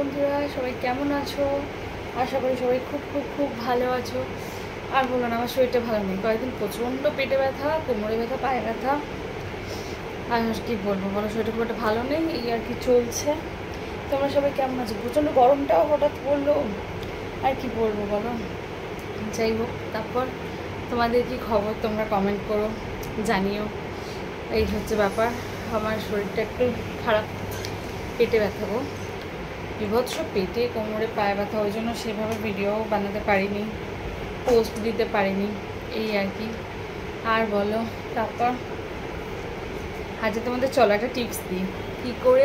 বন্ধুরা, সবাই কেমন আছো? আশা করি সবাই খুব খুব খুব ভালো আছো। আর বলো না, আমার শরীরটা ভালো নেই। কয়েকদিন প্রচণ্ড পেটে ব্যথা, কোমরে ব্যথা, পায়ে ব্যথা। আর কি বলবো বলো, শরীরটা খুব একটা ভালো নেই, এই আর কি চলছে। তোমরা সবাই কেমন আছো? প্রচণ্ড গরমটাও হঠাৎ পড়লো, আর কি বলবো বলো। যাই হোক, তারপর তোমাদের কি খবর তোমরা কমেন্ট করো, জানিও। এই হচ্ছে ব্যাপার। আমার শরীরটা একটু খারাপ, পেটে ব্যথা গো, বিভৎস পেটে কোমরে পায়ে ব্যথা। ওই জন্য সেভাবে ভিডিও বানাতে পারিনি, পোস্ট দিতে পারিনি, এই আর কি। আর বলো, তারপর আজকে তোমাদের চলো একটা টিপস দিই, কী করে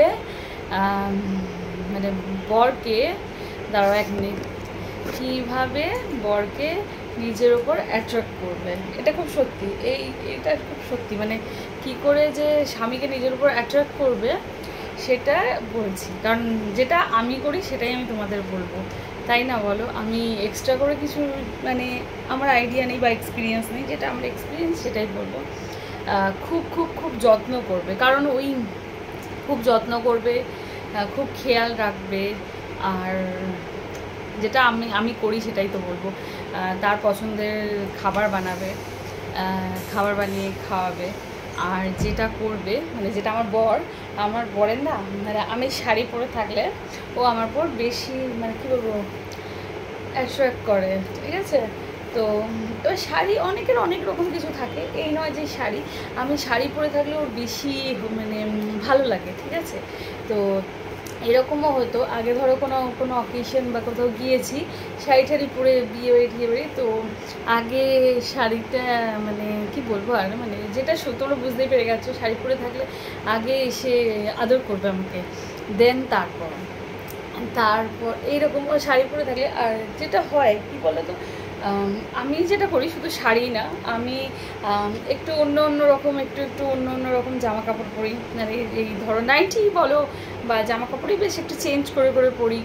মানে বরকে, দাঁড়াও এক মিনিট, কীভাবে বরকে নিজের ওপর অ্যাট্রাক্ট করবে। এটা খুব সত্যি, এটা খুব সত্যি, মানে কী করে যে স্বামীকে নিজের উপর অ্যাট্রাক্ট করবে সেটা বলছি। কারণ যেটা আমি করি সেটাই আমি তোমাদের বলবো, তাই না বলো? আমি এক্সট্রা করে কিছু মানে আমার আইডিয়া নেই বা এক্সপিরিয়েন্স নেই, যেটা আমার এক্সপিরিয়েন্স সেটাই বলবো। খুব খুব খুব যত্ন করবে, কারণ ওই খুব যত্ন করবে, খুব খেয়াল রাখবে। আর যেটা আমি করি সেটাই তো বলবো। তার পছন্দের খাবার বানাবে, খাবার বানিয়ে খাওয়াবে। আর যেটা করবে, মানে যেটা আমার বরের না, মানে আমি শাড়ি পরে থাকলে ও আমার পর বেশি, মানে কী বলবো, অ্যাট্রাক্ট করে, ঠিক আছে? তো এবার শাড়ি অনেকের অনেক রকম কিছু থাকে, এই নয় যে আমি শাড়ি পরে থাকলে ওর বেশি মানে ভালো লাগে, ঠিক আছে? তো এরকমও হতো আগে, ধরো কোনো অকেশন বা কোথাও গিয়েছি, শাড়ি ঠাড়ি পরে বিয়ে বাড়ি, তো আগে শাড়িটা মানে কি বলবো, আর মানে যেটা তোমরা বুঝতেই পেরে গেছো, শাড়ি পরে থাকলে আগে এসে আদর করবে আমাকে, দেন তারপর এইরকম শাড়ি পরে থাকলে। আর যেটা হয় কি বলো তো, আমি যেটা করি শুধু শাড়ি না, আমি একটু অন্য রকম জামা কাপড় পরি, মানে এই ধরো নাইটি বলো বা জামা কাপড়ই বেশ একটু চেঞ্জ করে পরি।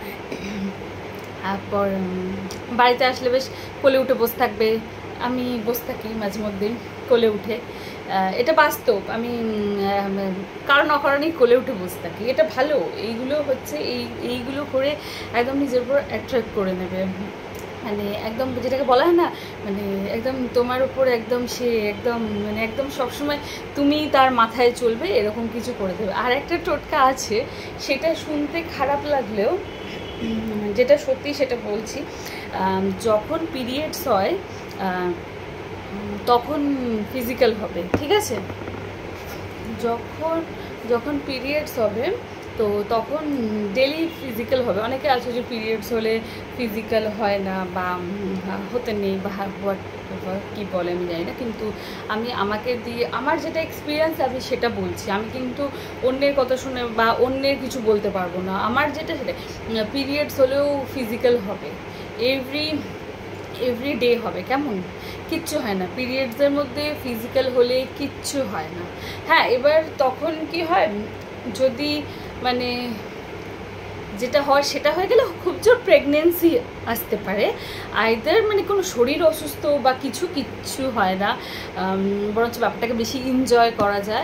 তারপর বাড়িতে আসলে বেশ কোলে উঠে বসে থাকবে, আমি বসে থাকি মাঝে মধ্যে কোলে উঠে। এটা বাস্তব, আমি কারণ অকারণেই কোলে উঠে বসে থাকি, এটা ভালো। এইগুলো হচ্ছে এইগুলো করে একদম নিজের উপর অ্যাট্রাক্ট করে নেবে, মানে একদম যেটাকে বলা হয় না, মানে একদম তোমার উপর একদম সে একদম মানে একদম সবসময় তুমি তার মাথায় চলবে, এরকম কিছু করে দেবে। আর একটা টোটকা আছে, সেটা শুনতে খারাপ লাগলেও যেটা সত্যি সেটা বলছি। যখন পিরিয়ডস হয় তখন ফিজিক্যাল হবে, ঠিক আছে? যখন পিরিয়ডস হবে তো তখন ডেলি ফিজিক্যাল হবে। অনেকে আছে যে পিরিয়ডস হলে ফিজিক্যাল হয় না বা হতে নেই বা হোয়াট কী বলে আমি জানি না, কিন্তু আমাকে দিয়ে আমার যেটা এক্সপিরিয়েন্স আমি সেটা বলছি। আমি কিন্তু অন্যের কথা শুনে বা অন্যের কিছু বলতে পারবো না। আমার যেটা সেটা, পিরিয়ডস হলেও ফিজিক্যাল হবে, এভরি ডে হবে। কেমন? কিচ্ছু হয় না পিরিয়ডসের মধ্যে ফিজিক্যাল হলে, কিচ্ছু হয় না। হ্যাঁ, এবার তখন কি হয়, যদি মানে যেটা হয় সেটা হয়ে গেলে খুব জোর প্রেগনেন্সি আসতে পারে, আইদার মানে কোনো শরীর অসুস্থ বা কিচ্ছু হয় না, বরঞ্চ ব্যাপারটাকে বেশি এনজয় করা যায়।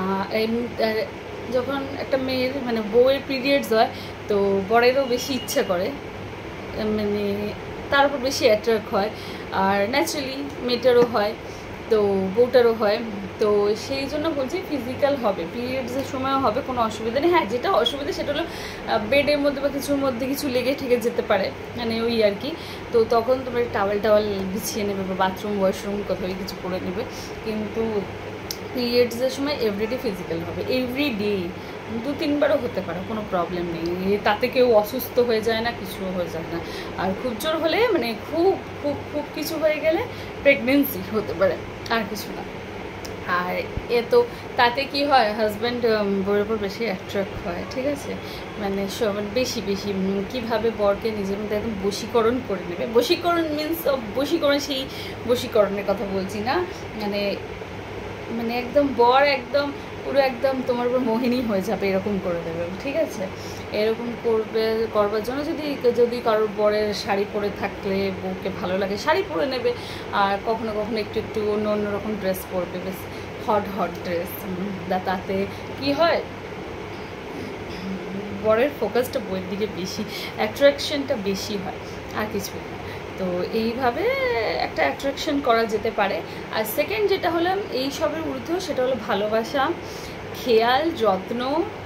যখন একটা মেয়ের মানে বউয়ের পিরিয়ডস হয় তো বরেরও বেশি ইচ্ছা করে, মানে তার উপর বেশি অ্যাট্রাক্ট হয়। আর ন্যাচারালি মেয়েটারও হয়, তো বউটারও হয়। তো সেই জন্য বলছি ফিজিক্যাল হবে, পিরিয়ডসের সময়ও হবে, কোনো অসুবিধা নেই। হ্যাঁ, যেটা অসুবিধা সেটা হলো বেডের মধ্যে বা কিছুর মধ্যে কিছু লেগে ঠেকে যেতে পারে, মানে ওই আর কি। তো তখন তোমরা টাওয়াল বিছিয়ে নেবে বা বাথরুম ওয়াশরুম কোথাও কিছু করে নেবে। কিন্তু পিরিয়ডসের সময় এভরিডে ফিজিক্যাল হবে, এভরিডে 2-3 বারও হতে পারে, কোনো প্রবলেম নেই, তাতে কেউ অসুস্থ হয়ে যায় না, কিছু হয়ে যায় না। আর খুব জোর হলে মানে খুব খুব খুব কিছু হয়ে গেলে প্রেগনেন্সি হতে পারে, আর কিছু না। আর তো তাতে কি হয়, হাজব্যান্ড বউয়ের উপর বেশি অ্যাট্রাক্ট হয়, ঠিক আছে? মানে বেশি কীভাবে বরকে নিজের মধ্যে একদম বশীকরণ করে নেবে। বশীকরণ মিনস বশীকরণ, সেই বশীকরণের কথা বলছি না, মানে একদম বর একদম পুরো একদম তোমার উপর মোহিনী হয়ে যাবে, এরকম করে দেবে, ঠিক আছে? এরকম করবার জন্য যদি কারোর বরের শাড়ি পরে থাকলে বউকে ভালো লাগে, শাড়ি পরে নেবে। আর কখনো কখনো একটু অন্য রকম ড্রেস পরবে, বেশ হট ড্রেস। তাতে কি হয়, বরের ফোকাসটা বইয়ের দিকে বেশি, অ্যাট্রাকশনটা বেশি হয়, আর কিছু না। তো এইভাবে একটা অ্যাট্রাকশন করা যেতে পারে। আর সেকেন্ড যেটা হলো এই সবের ঊর্ধ্ব, সেটা হলো ভালোবাসা, খেয়াল, যত্ন,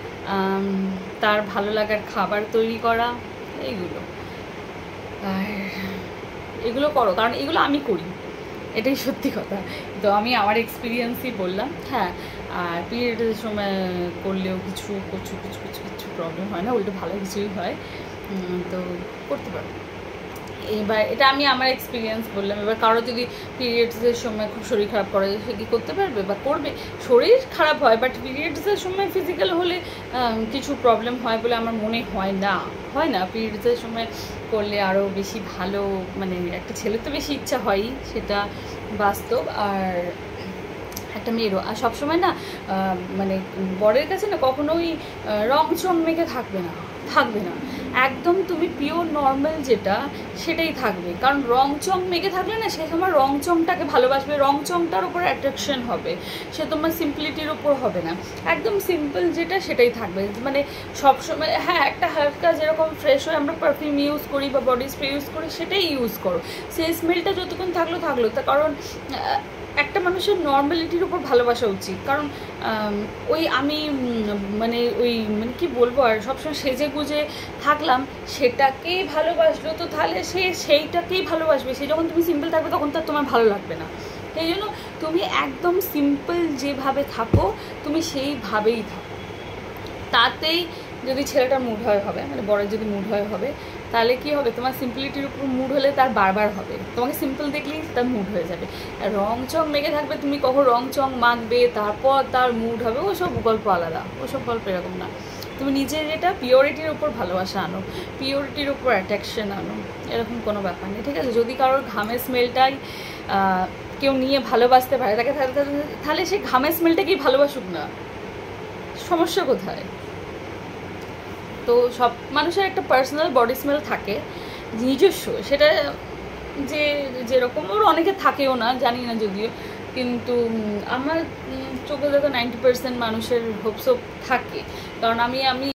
তার ভালো লাগার খাবার তৈরি করা, এইগুলো। আর এগুলো করো, কারণ এগুলো আমি করি, এটাই সত্যি কথা। তো আমি আমার এক্সপিরিয়েন্সই বললাম। হ্যাঁ, আর পিরিয়ডের সময় করলেও কিছু প্রবলেম হয় না, উল্টো ভালো কিছুই হয়। তো করতে পারো। এবার এটা আমি আমার এক্সপিরিয়েন্স বললাম। এবার কারো যদি পিরিয়ডসের সময় খুব শরীর খারাপ করে, সে কি করতে পারবে বা করবে? শরীর খারাপ হয়, বাট পিরিয়ডসের সময় ফিজিক্যাল হলে কিছু প্রবলেম হয় বলে আমার মনে হয় না। পিরিয়ডসের সময় করলে আরও বেশি ভালো, মানে একটা ছেলের তো বেশি ইচ্ছা হয়ই, সেটা বাস্তব। আর একটা মেয়েরও। আর সবসময় না মানে বরের কাছে না কখনোই রং চং মেখে থাকবে না, একদম তুমি পিওর নর্মাল যেটা সেটাই থাকবে। কারণ রং চং মেখে থাকলে না, সে তোমার রং চংটাকে ভালোবাসবে, রং চংটার উপর অ্যাট্রাকশন হবে, সে তোমার সিম্পলিটির ওপর হবে না। একদম সিম্পল যেটা সেটাই থাকবে। মানে সবসময় হ্যাঁ, একটা হালকা যেরকম ফ্রেশ হয়ে আমরা পারফিউম ইউজ করি বা বডি স্প্রে ইউজ করি, সেটাই ইউজ করো। সেই স্মেলটা যতক্ষণ থাকলো তা কারণ একটা মানুষের নর্মালিটির উপর ভালোবাসা উচিত। কারণ ওই আমি মানে কি বলবো, আর সবসময় সেজে গুজে থাকলাম, সেটাকেই ভালোবাসলো, তো তাহলে সেইটাকেই ভালোবাসবে। সে যখন তুমি সিম্পল থাকবে তখন তো তোমার ভালো লাগবে না। সেই জন্য তুমি একদম সিম্পল যেভাবে থাকো, তুমি সেইভাবেই থাকো। তাতেই যদি ছেলেটার মুড হবে, মানে বড়ের যদি মুড হবে, তাহলে কি হবে, তোমার সিম্পলিটির উপর মুড হলে তার বারবার হবে। তোমাকে সিম্পল দেখলেই তার মুড হয়ে যাবে। আর রং চং মেখে থাকবে, তুমি কখন রং চং মাখবে তারপর তার মুড হবে, ওসব গল্প আলাদা, ওসব গল্প এরকম না। তুমি নিজে যেটা পিওরিটির উপর ভালোবাসা আনো, পিওরিটির উপর অ্যাট্রাকশন আনো, এরকম কোনো ব্যাপার নেই, ঠিক আছে? যদি কারোর ঘামের স্মেলটাই কেউ নিয়ে ভালোবাসতে পারে, তাকে তাহলে সেই ঘামের স্মেলটাকেই ভালোবাসুক না, সমস্যা কোথায়? তো সব মানুষের একটা পার্সোনাল বডি স্মেল থাকে নিজস্ব, সেটা যেরকম ওর অনেকে থাকেও না, জানি না যদিও, কিন্তু আমার চোখে দেখা 90% মানুষের হোপসোপ থাকে। কারণ আমি